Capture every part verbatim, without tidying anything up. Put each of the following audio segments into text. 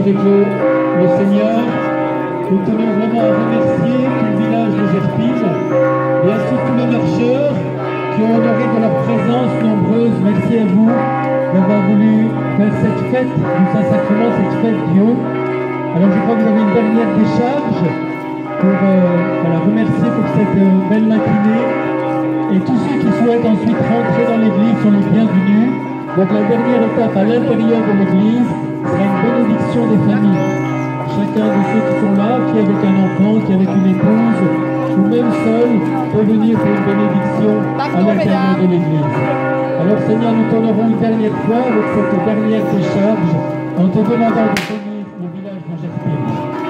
avec le, le Seigneur. Nous tenons vraiment à remercier tout le village de Gerpine, et ainsi tous les marcheurs qui ont honoré de leur présence nombreuse. Merci à vous d'avoir voulu faire cette fête du Saint-Sacrement, cette fête Dieu. Alors je crois que vous avez une dernière décharge pour euh, voilà, remercier pour cette euh, belle matinée. Et tous ceux qui souhaitent ensuite rentrer dans l'église sont les bienvenus. Donc la dernière étape à l'intérieur de l'église sera une bénédiction des familles. Chacun de ceux qui sont là, qui est avec un enfant, qui est avec une épouse, ou même seul, peut venir pour une bénédiction à l'intérieur de l'église. Alors Seigneur, nous t'honorons une dernière fois avec cette dernière décharge en te demandant de bénir le village de Gerpine.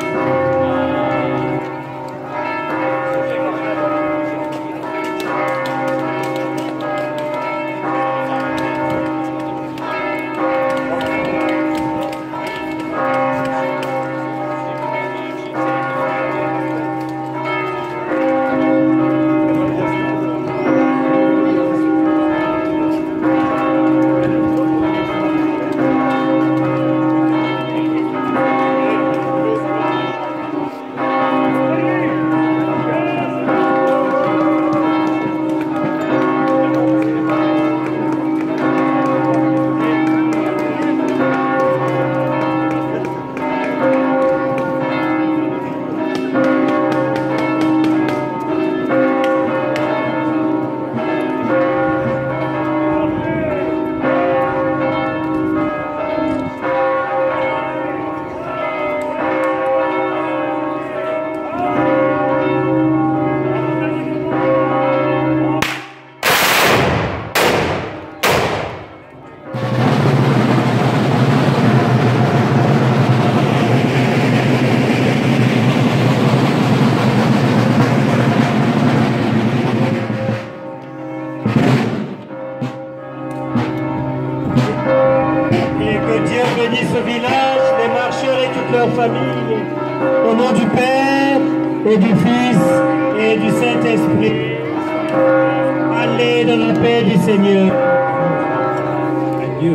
Ce village, les marcheurs et toute leur famille, au nom du Père et du Fils et du Saint-Esprit. Allez dans la paix du Seigneur. Adieu.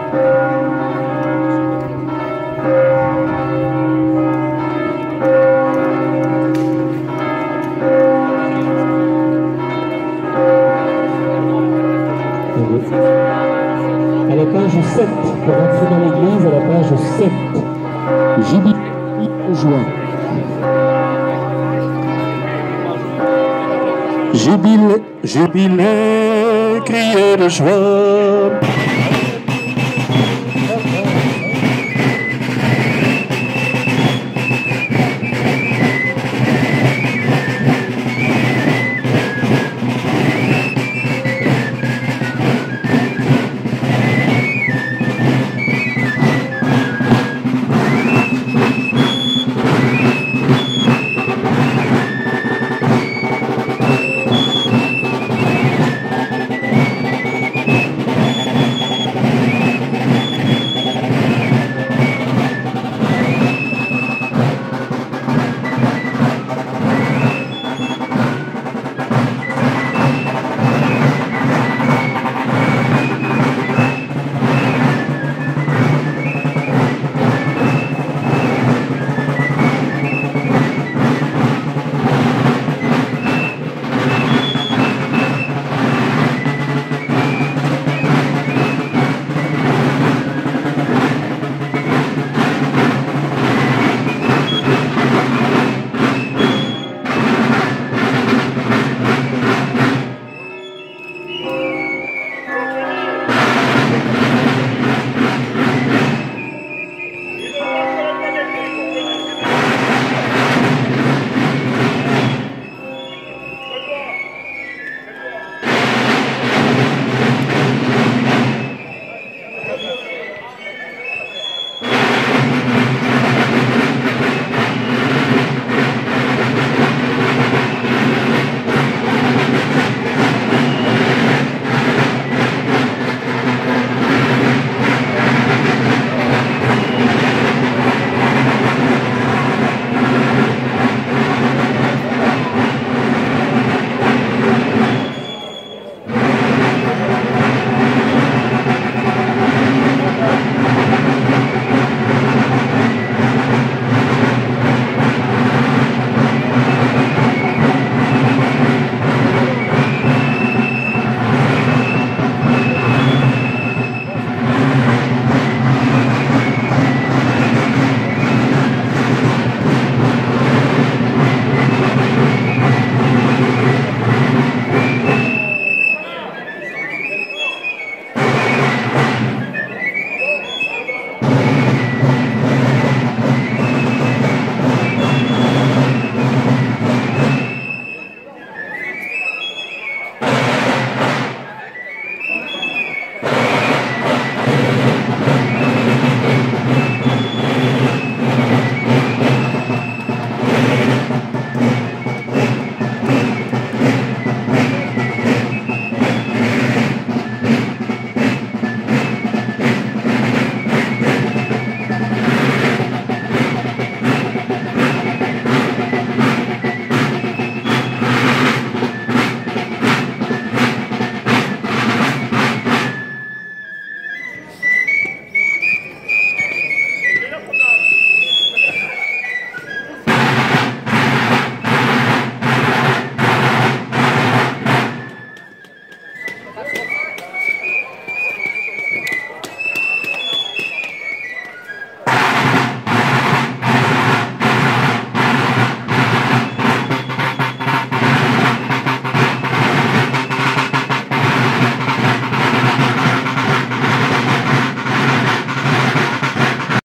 À la page sept, pour entrer dans l'église, à la page sept, Jubilé de joie. Jubilé, jubilé, criez de joie.